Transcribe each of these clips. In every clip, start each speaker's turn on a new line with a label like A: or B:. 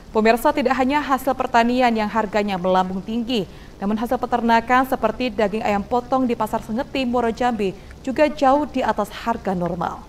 A: Pemirsa, tidak hanya hasil pertanian yang harganya melambung tinggi, namun hasil peternakan seperti daging ayam potong di Pasar Sengeti, Muaro Jambi juga jauh di atas harga normal.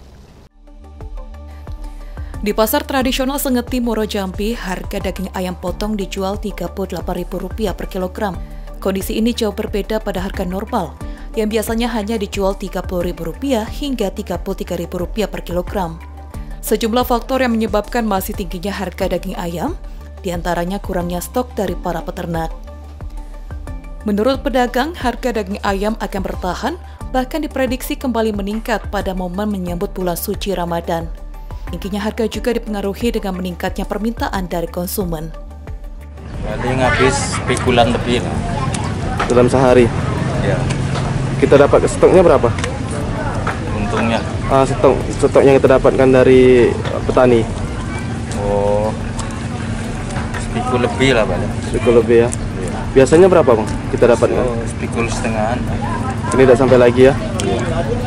A: Di pasar tradisional Sengeti, Muaro Jambi, harga daging ayam potong dijual Rp38.000 per kilogram. Kondisi ini jauh berbeda pada harga normal, yang biasanya hanya dijual Rp30.000 hingga Rp33.000 per kilogram. Sejumlah faktor yang menyebabkan masih tingginya harga daging ayam, diantaranya kurangnya stok dari para peternak. Menurut pedagang, harga daging ayam akan bertahan, bahkan diprediksi kembali meningkat pada momen menyambut bulan suci Ramadan. Tingginya harga juga dipengaruhi dengan meningkatnya permintaan dari konsumen.
B: Paling habis spekulan lebih lah.
C: Dalam sehari?
B: Ya.
C: Kita dapat stoknya berapa?
B: Untungnya?
C: Stok yang kita dapatkan dari petani.
B: Oh, spikul lebih lah Pak.
C: Spikul lebih ya?
B: Ya.
C: Biasanya berapa Bang kita dapatkan?
B: Oh, spikul setengahan.
C: Ini tidak sampai lagi ya?
B: Ya.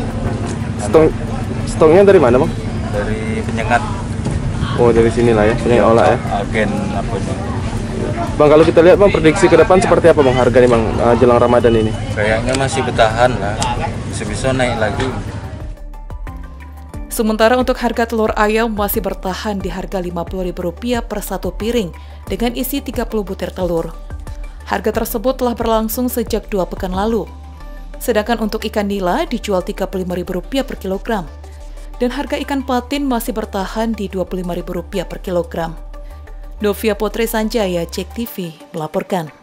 C: Stoknya dari mana Bang?
B: Dari penyengat.
C: Oh, dari sinilah ya, penyengat olah ya?
B: Agen apa itu?
C: Bang, kalau kita lihat Bang, prediksi ke depan seperti apa Bang harga nih Bang jelang Ramadan ini?
B: Kayaknya masih bertahan lah, bisa naik lagi.
A: Sementara untuk harga telur ayam masih bertahan di harga Rp50.000 per satu piring dengan isi 30 butir telur. Harga tersebut telah berlangsung sejak 2 pekan lalu. Sedangkan untuk ikan nila dijual Rp35.000 per kilogram. Dan harga ikan patin masih bertahan di Rp25.000 per kilogram. Novia Putri Sanjaya, JEK TV, melaporkan.